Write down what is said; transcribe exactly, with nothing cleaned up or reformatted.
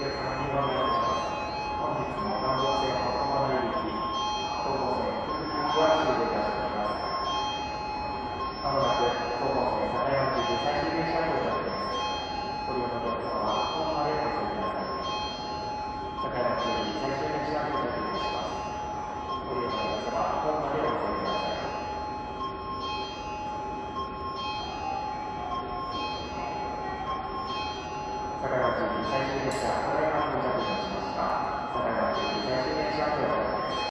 手様にご案内いたします。本日も南北線の駒の行き、東北線福井行きは終了いたしております。まもなく東北線境町行き最終電車到着です。ご利用のお客様はホームまでお急ぎください。境町行き最終電車到着いたします。ご利用のお客様はホームまでお急ぎください。境町行き最終電車、ただいま到着いたしました。境町行き最終電車到着